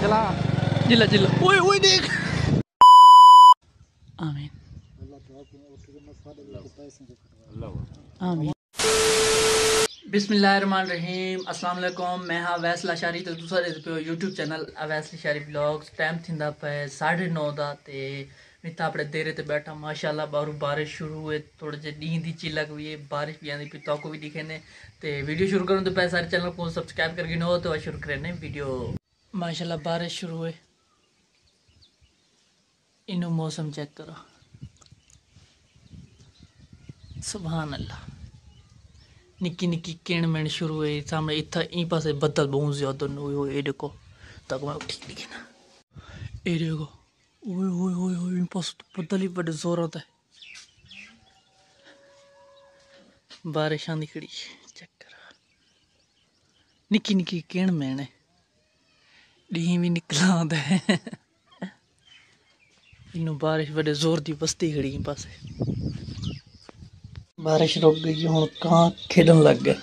चला जिला जिला ओए ओए देख आमीन आमीन बिस्मिल्लाहिर्रहमानिर्रहीम अस्सलाम वालेकुम मैं हाँ अवैस लाशारी तो दूसरा पे YouTube channel Awais Lashari blogs time थिंदा पे 9:30 दा ते मैं अपने देरे ते बैठा माशाल्लाह बाहर बारिश शुरू हुए थोड़े जे नींद दी चिलक हुई है बारिश भी आंदी पी तो को भी दिखे ने ते वीडियो शुरू करूं तो पहले सारे चैनल को सब्सक्राइब करके न हो तो शुरू करने वीडियो माशाल्लाह बारिश शुरू हुए इनो मौसम चेक करो सुभान अल्लाह निक्की निक्की किण मिण शुरू हुई सामने इतना ई पासे बदल बहुत ज्यादा ये देखो तक मैं उठी नहीं ना ये देखो ओए ओए ओए ओए पास तो बदल ही बड़े जोर होता है बारिश आंदी खड़ी चेक करो निक्की निक्की किण मिण है डी भी निकला आता है इनू बारिश बड़े जोर दी बस्ती खड़ी पासे बारिश रुक गई हूँ कहाँ खेलन लग गए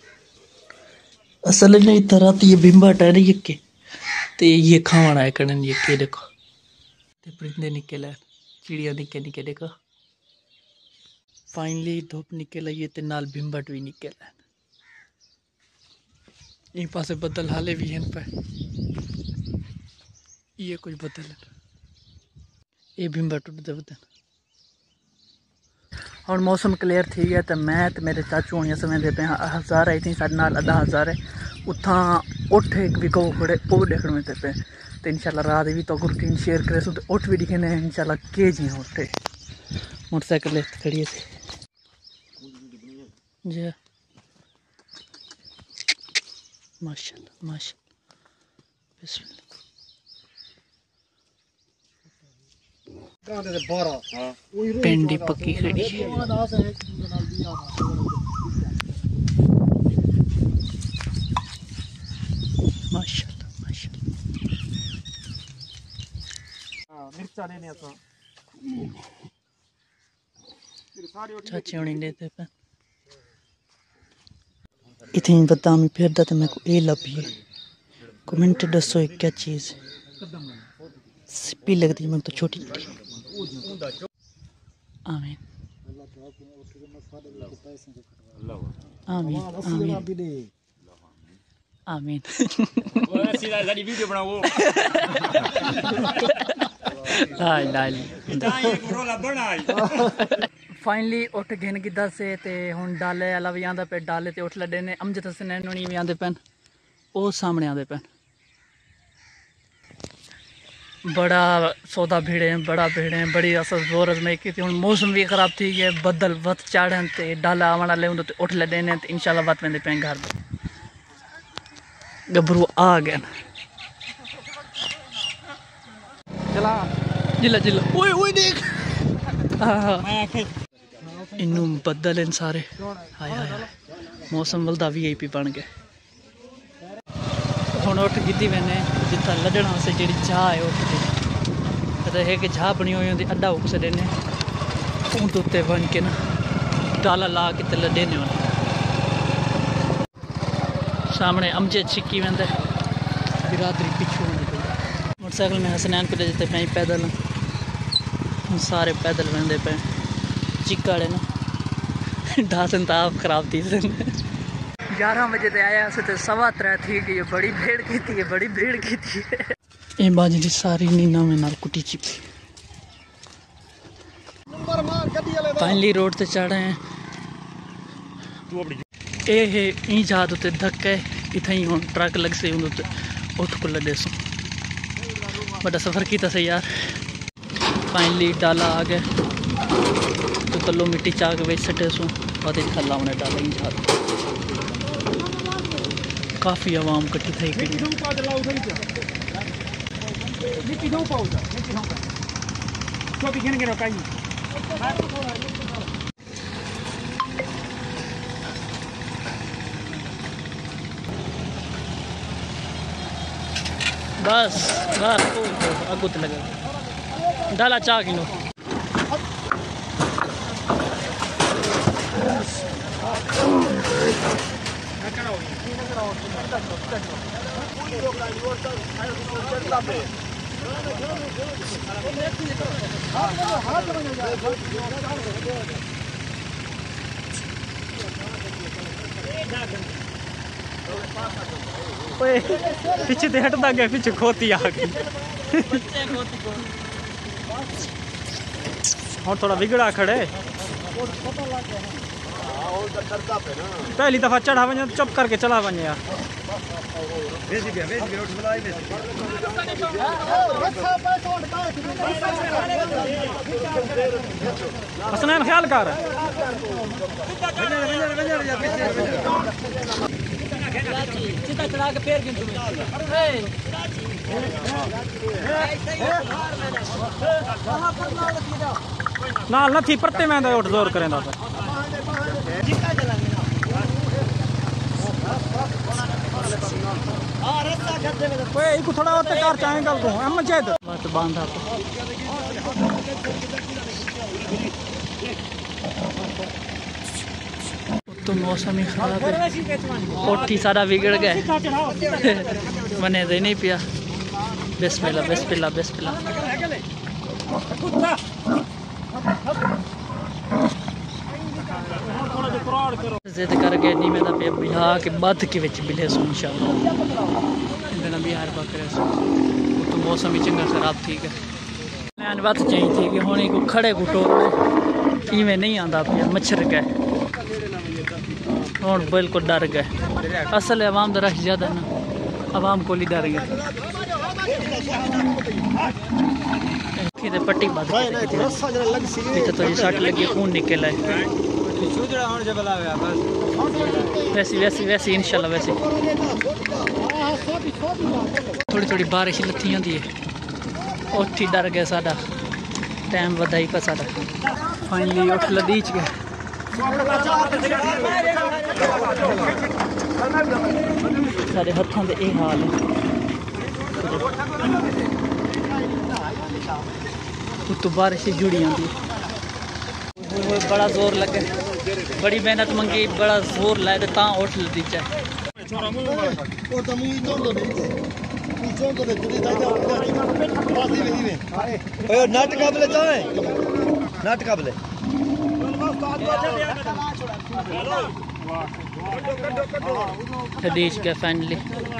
असल में इतना रात ये बिंबा टहरी यके ते ये खावना है कड़न ये के देखो ते परिंदे निकले चिड़िया निके निके देखो फाइनली धूप निकल आई ते नाल बिंबट भी निकले ये पासे बदल हाले भी हैं पे ये कुछ बदल है ये बिंबट उड़ते बदल और मौसम क्लियर थी गया तो मैं तो मेरे चाचू होनी समय दे पे 1000 आई थी साढ़े नाल 10,000 है उतना उठ एक भी कहो खड़े वो देखने में पे तो इंशाल्लाह रात भी तो रूटीन शेयर करे सो तो उठ भी दिखे ने इंशाल्लाह के जी उठे मोटरसाइकिल खड़ी थी जी माशाल्लाह माशाल्लाह बिस्मिल्लाह पेंडी पक्की खड़ी माशाल्लाह माशाल्लाह चाची होनी लेते पे इतनी बदामी फिरदा तो मेरे को ये लभी है कमेंट दसो क्या चीज़ सिप्पी लगती है मैं तो छोटी आमीन आमीन आमीन आमीन वीडियो बनाओ फाइनली उठ गिन गिद्दा से ते हुन डाले वाला भी आंदा पे डाले ते उठ लड्डे ने अमजद हसन नोनी भी आंदे पेन ओ सामने आंदे पेन बड़ा सौदा भिड़े बड़ा भिड़े बड़ी असर जोर अजमाई की थी हुन मौसम भी खराब थी गया बदल वत चाड़न ते डाला आवण वाले हुंदे ते उठ लड्डे ने ते इंशाल्लाह वत वेंदे पे घर गबरू आ गए चला जिला जिला ओए ओए देख इनू बदल इन सारे हाय हाय हाय मौसम वलदा वीआईपी बन गए हुण उठ गिद्दी मैंने जितना लड्डण वास्ते जी चाह है उठ है कि चाह बनी हुई होंगी अड्डा उग सड़े ने ऊंट उत्ते बन के ना डाला ला के ते लड्डे ने सामने अमजे छिक्की वेंदे बिरादरी पिछू मोटरसाइकिल में हसनैन पे देते पे पैदल सारे पैदल वेंदे पे चिक्काड़े ना ढासन तो आप खराब थी 11 बजे ते आया से 3:15 थी कि ये बड़ी भीड़ की थी बड़ी भीड़ की थी ये बाजरी सारी नीना में नाल कुटी चिपी फाइनली रोड ते चढ़े हैं ये है ई जात उते धक्के इथे ही हुन ट्रक लग से उते उठ को लडे सो बड़ा सफर किया से यार फाइनली डाला आ गए तो तलो मिट्टी चाक बेच सटे सो और थला उन्हें डाला ही जात काफ़ी आवाम कट्ठी थी गई बस बस अगू तो लगे डाला 4 किलो पीछे तो हटता गया, पीछे खोती आ गई। और थोड़ा बिगड़ा खड़े। पहली दफा चढ़ा वने चुप करके चला वने यार। हसनैन ख्याल कर। सीधा चढ़ा के पैर गिन नाल न थी परते में उठ जोर करें दा को थोड़ा और कार चाहे गल को हम मजे बात बांधा तो मौसम ही खराब है। कोठी सारा बिगड़ गए बने दे नहीं पिया। बिस्मिल्लाह बिस्मिल्लाह बिस्मिल्लाह। जिद करके नहीं मैं पे बिला के बद के विच बिले सो इंशाल्लाह इंदना बिहार बकरे सो तो मौसम ही चंगा खराब ठीक है। मैं बात चाहिए थी कि हुणे को खड़े को टोकने इवें नहीं आंदा पिया मच्छर गए और बिल्कुल डर गए। असल अवाम दा रश ज़्यादा ना अवाम को डर गए। पट्टी बात तो ये सट लगी खून निकल है। वैसी वैसी वैसी इंशाल्लाह वैसी थोड़ी थोड़ी बारिश लथी होती है। उठी डर गए साडा टाइम वधाई पर साडा फाइनली उठ लदीच गए। सारे हथों के यह हाल है। तो बारिश जुड़ी आती बड़ा जोर लगे बड़ी मेहनत मंगी बड़ा जोर लाए तो उठ लदीचा। नट काबले जाए नट काबले हदीज के फाइनली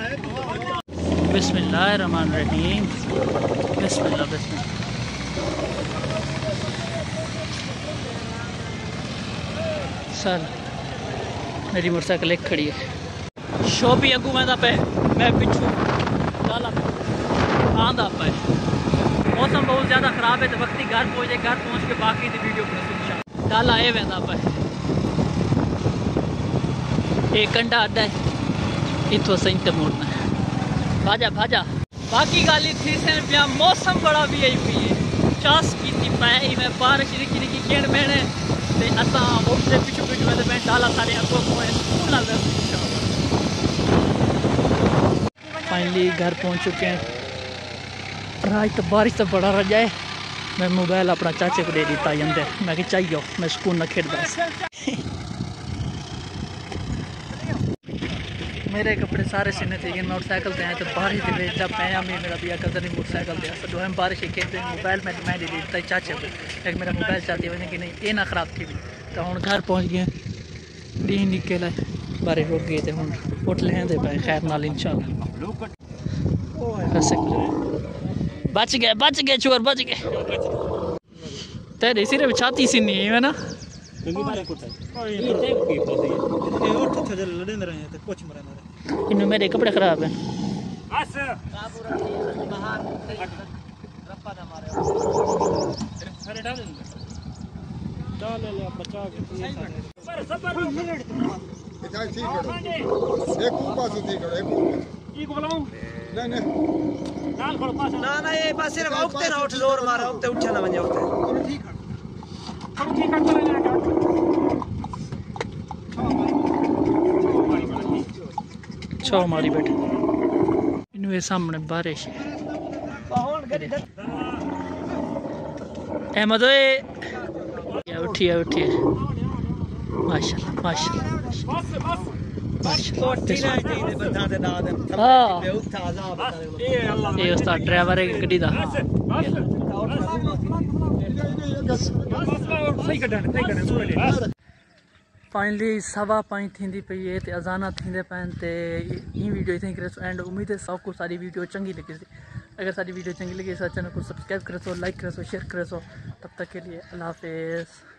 बिस्मिल्लाहिर्रहमानिर्रहीम बिस्मिल्लाह बिस्मिल्लाह। सर मेरी मोटरसाइकिल एक खड़ी है शॉपी अगू मैं पे मैं पिछू डाला आंदा पे। मौसम बहुत ज़्यादा ख़राब है तो वक्ती घर पहुँचे घर पहुँच के बाकी की वीडियो बना डाला ये वेंदा पे एक घंटा अड्डा है इतों सही तो मोड़ना है भाजा भाजा। बाकी गाली थी पिया मौसम बड़ा भी आई पी है चास की पाई मैं बारिश निकी निकी गेड़ मैंने असा उठते पिछू पिछू में मैं डाला सारे अगो फाइनली घर पहुंच चुके हैं। रात तो बारिश तो बड़ा रजा है। मैं मोबाइल अपना चाचे को दे दिता अंदर मैं कि चाहिए मैं सुकून न खेड़दा। मेरे कपड़े सारे सीने थे मोटरसाइकिल से आए तो बारिश के भेजा पाया मैं मेरा भी कदर नहीं मोटरसाइकिल से तो हम बारिश के मोबाइल में मैं दे देता चाचे को एक मेरा मोबाइल चाहती है कि नहीं ये ना ख़राब थी तो हम घर पहुँच गए डी निकल आए बारिश रुक गई तो हम उठ लेंदे पे खैर नाल इंशाल्लाह। बच गए चोर बच गए तेरे सिर्फ छाती सी नहीं है ना इन मेरे कपड़े खराब हैं। ना ये बस सिर्फ उठते ना उठ जोर मारा उठते उठा ना वने उठते ठीक है ठीक है छो मारी बैठे इनके सामने बारिश अहमद उठिए उठिए माशाल्लाह माशाल्लाह ये उस्ताद ड्राइवर है गड्डी दा फाइनली 5:15 थींदी पई है ते अज़ाना थींदे पैन ते ई वीडियो इथे करे एंड उम्मीद है सबको सारी वीडियो चंगी लगी सी। अगर सारी वीडियो चंगी लगी तो चैनल को सब्सक्राइब करे सो, लाइक करे सो, शेयर करे सो। तब तक के लिए अल्लाह हाफिज़।